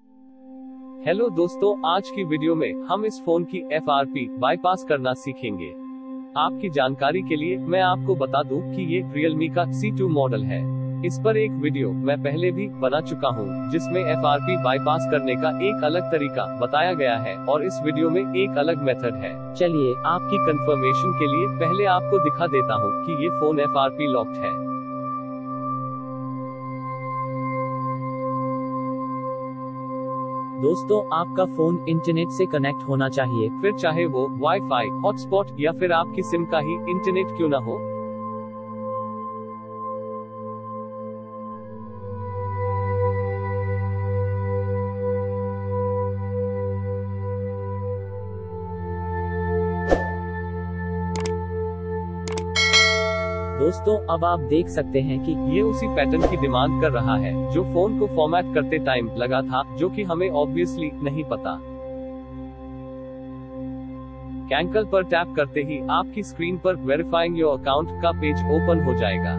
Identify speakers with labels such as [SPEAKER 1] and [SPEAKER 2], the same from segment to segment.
[SPEAKER 1] Hello दोस्तों, आज की वीडियो में हम इस फोन की FRP बाईपास करना सीखेंगे। आपकी जानकारी के लिए मैं आपको बता दूं कि ये Realme का C2 मॉडल है। इस पर एक वीडियो मैं पहले भी बना चुका हूं, जिसमें FRP बाईपास करने का एक अलग तरीका बताया गया है और इस वीडियो में एक अलग मेथड है। चलिए आपकी कंफर्मेशन के लिए पहले आपको दिखा देता हूं कि ये फोन FRP लॉक्ड है।
[SPEAKER 2] दोस्तों, आपका फोन इंटरनेट से कनेक्ट होना चाहिए।
[SPEAKER 1] फिर चाहे वो वाईफाई, हॉटस्पॉट या फिर आपकी सिम का ही इंटरनेट क्यों ना हो।
[SPEAKER 2] दोस्तों, अब आप देख सकते हैं कि
[SPEAKER 1] ये उसी पैटर्न की डिमांड कर रहा है जो फोन को फॉर्मेट करते टाइम लगा था, जो कि हमें ऑब्वियसली नहीं पता। कैंकल पर टैप करते ही आपकी स्क्रीन पर वेरीफाइंग योर अकाउंट का पेज ओपन हो जाएगा,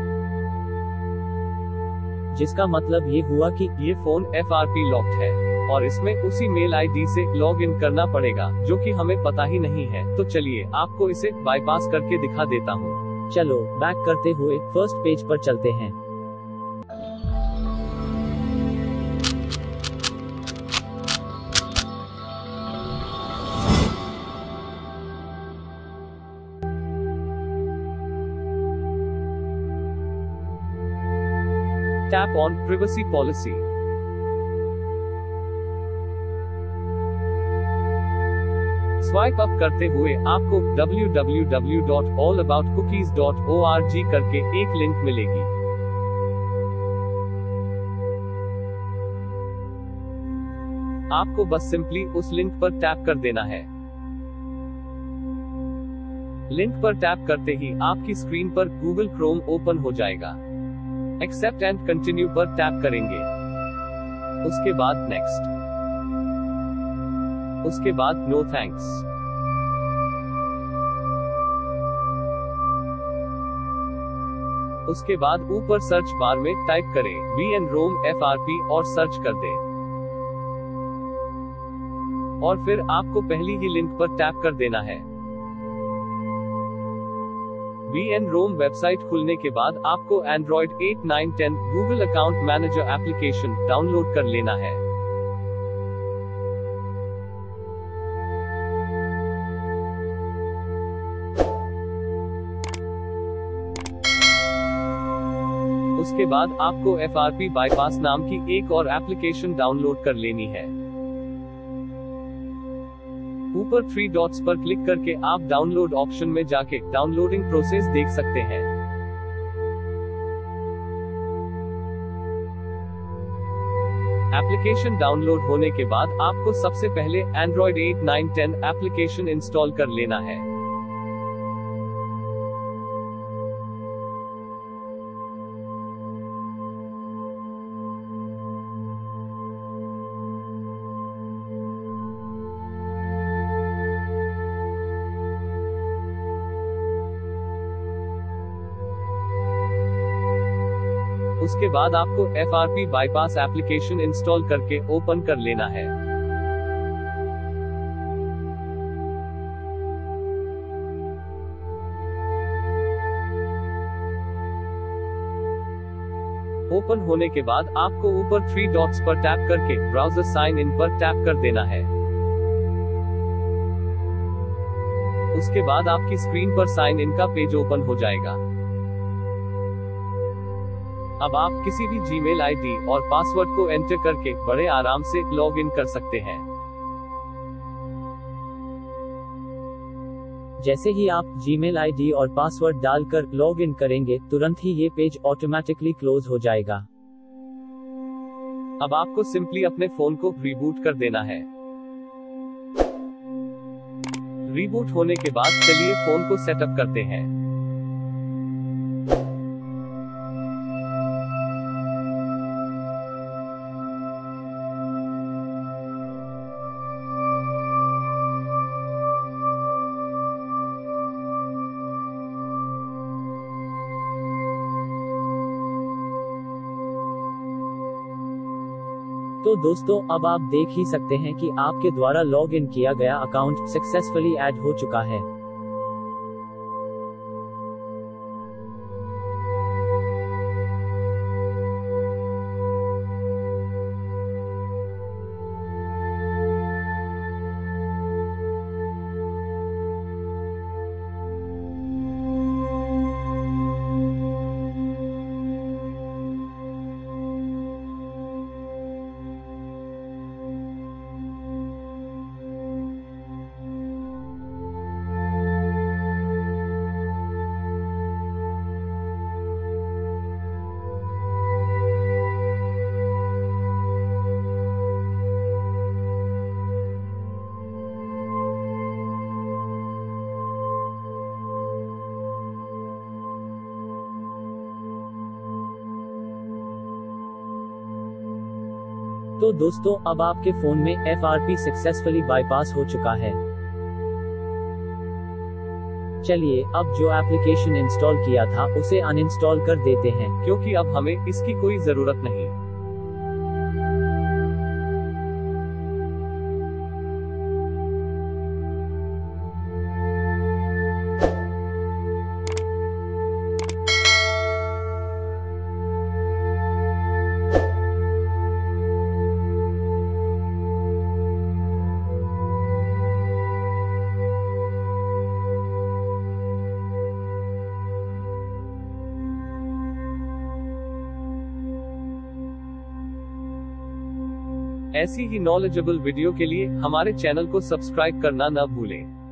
[SPEAKER 2] जिसका मतलब ये हुआ कि
[SPEAKER 1] ये फोन FRP लॉक्ड है और इसमें उसी मेल आईडी से लॉग इन करना पड़ेगा, जो कि हमें पता ही नहीं है। तो चलिए आपको इसे बाईपास करके दिखा देता हूँ।
[SPEAKER 2] चलो बैक करते हुए फर्स्ट पेज पर चलते हैं।
[SPEAKER 1] Tap on privacy policy. Swipe up करते हुए आपको www.allaboutcookies.org करके एक लिंक मिलेगी। आपको बस सिंपली उस लिंक पर टैप कर देना है। लिंक पर टैप करते ही आपकी स्क्रीन पर Google Chrome ओपन हो जाएगा। एक्सेप्ट एंड कंटिन्यू पर टैप करेंगे। उसके बाद नेक्स्ट, उसके बाद नो थैंक्स। उसके बाद ऊपर सर्च बार में टाइप करें VN-ROM FRP और सर्च कर दें। और फिर आपको पहली ही लिंक पर टैप कर देना है। VN-ROM वेबसाइट खुलने के बाद आपको Android 8, 9, 10 Google account manager application download कर लेना है। उसके बाद आपको FRP बाईपास नाम की एक और एप्लीकेशन डाउनलोड कर लेनी है। ऊपर 3 डॉट्स पर क्लिक करके आप डाउनलोड ऑप्शन में जाके डाउनलोडिंग प्रोसेस देख सकते हैं। एप्लीकेशन डाउनलोड होने के बाद आपको सबसे पहले Android 8, 9, 10 एप्लीकेशन इंस्टॉल कर लेना है। उसके बाद आपको FRP बाईपास एप्लीकेशन इंस्टॉल करके ओपन कर लेना है। ओपन होने के बाद आपको ऊपर 3 डॉट्स पर टैप करके ब्राउज़र साइन इन पर टैप कर देना है। उसके बाद आपकी स्क्रीन पर साइन इन का पेज ओपन हो जाएगा। अब आप किसी भी जीमेल आईडी और पासवर्ड को एंटर करके बड़े आराम से लॉग इन कर सकते हैं।
[SPEAKER 2] जैसे ही आप जीमेल आईडी और पासवर्ड डालकर लॉग इन करेंगे, तुरंत ही ये पेज ऑटोमेटिकली क्लोज हो जाएगा।
[SPEAKER 1] अब आपको सिंपली अपने फोन को रीबूट कर देना है। रीबूट होने के बाद चलिए फोन को सेटअप करते हैं।
[SPEAKER 2] तो दोस्तों अब आप देख ही सकते हैं कि आपके द्वारा लॉग इन किया गया अकाउंट सक्सेसफुली ऐड हो चुका है। तो दोस्तों अब आपके फोन में FRP सक्सेसफुली बाईपास हो चुका है। चलिए अब जो एप्लीकेशन इंस्टॉल किया था उसे अनइंस्टॉल कर देते हैं,
[SPEAKER 1] क्योंकि अब हमें इसकी कोई जरूरत नहीं। ऐसी ही नॉलेजेबल वीडियो के लिए हमारे चैनल को सब्सक्राइब करना न भूलें।